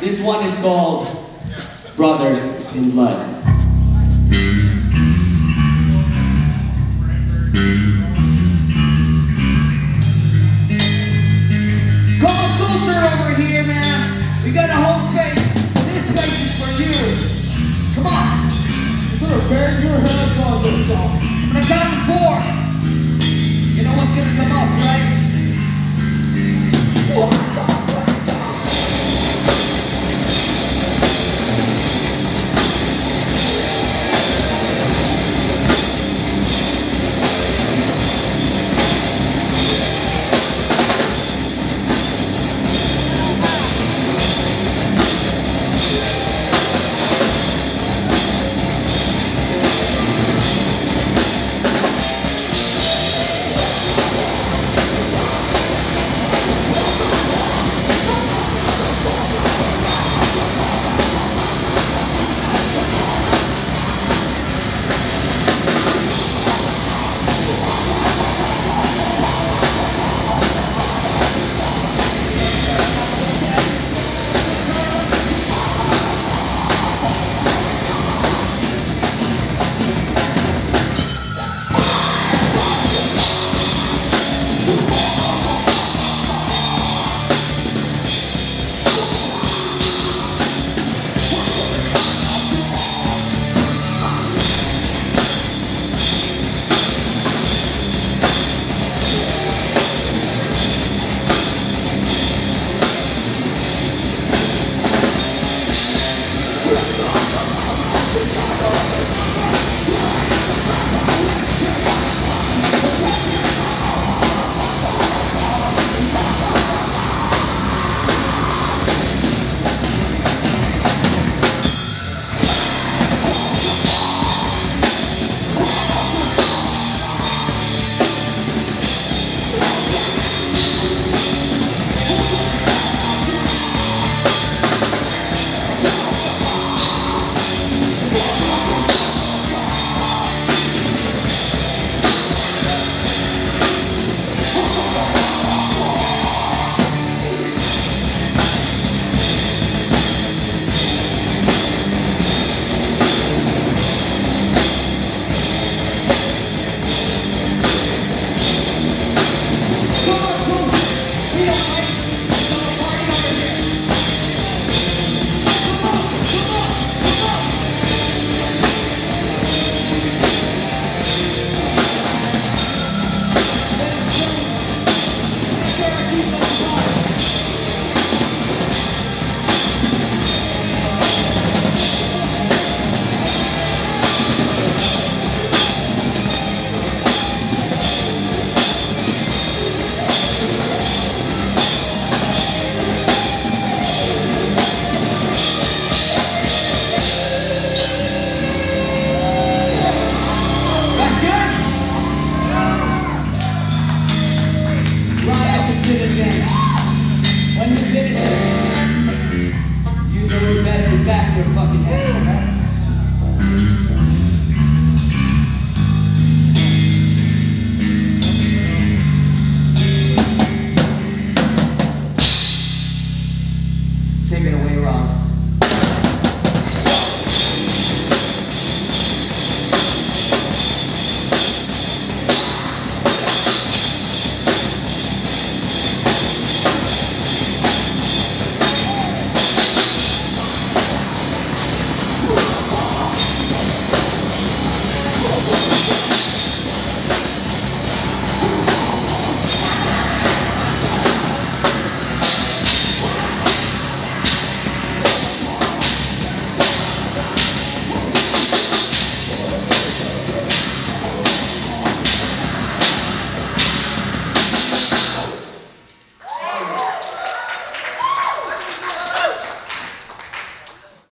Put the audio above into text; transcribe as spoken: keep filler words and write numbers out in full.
This one is called Brothers in Blood. Come on closer over here, man. We got a whole space. This space is for you. Come on. You're gonna bang your hands on this song. I'm gonna count to four. You know what's gonna come up, right? One,